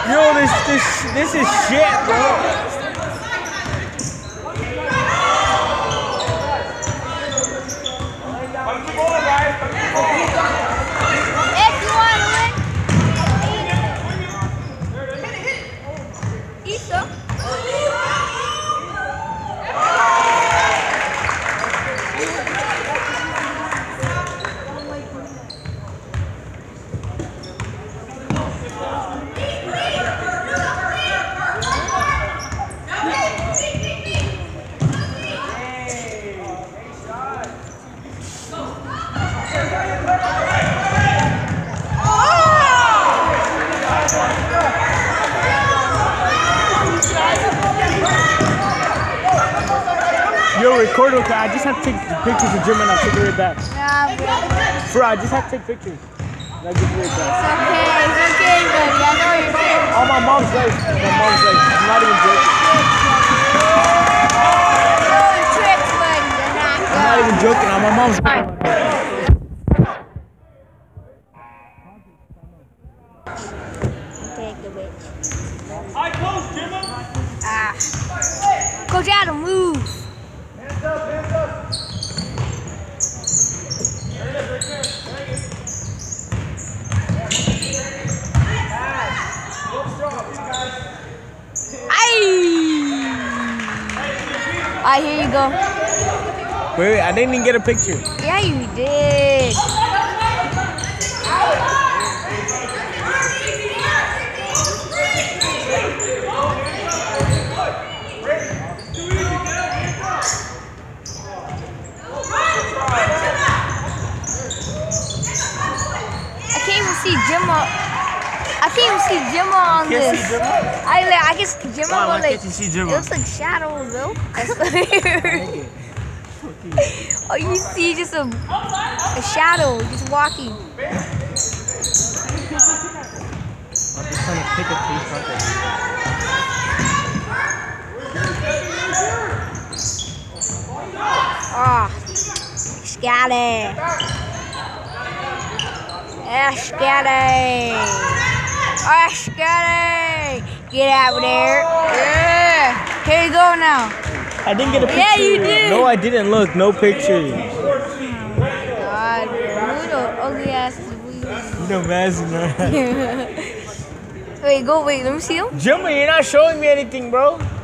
Yo, this is shit, bro. If you want to win, eat some. Yo, record okay. I just have to take pictures of Jim and I'll take it right back. Nah, bro. Bro, I just have to take pictures. I'll give it right back. It's okay, buddy. I know you're good. Oh, my mom's like, I'm not even joking. Those tricks, buddy. They're not good. I'm not even joking. My mom's like. Take the bitch. Hi, Coach Jimmy. Ah. Coach Adam, move. Hands up, hands up. Alright, here you go. Wait, I didn't even get a picture. Yeah, you did. I can't even see Jimma on this. I can see Jimma, but like, it looks like shadows, though. That's weird. Oh, you see just a shadow just walking. I'm just trying to pick a piece of it. Ah, scatty. Scatty. Scatty. Get out there. Yeah. Here you go now. I didn't get a picture. Yeah, you did. No, I didn't. Look, no pictures. Oh my God, look at ugly ass. No messing around. Wait, let me see him. Jimmy, you're not showing me anything, bro.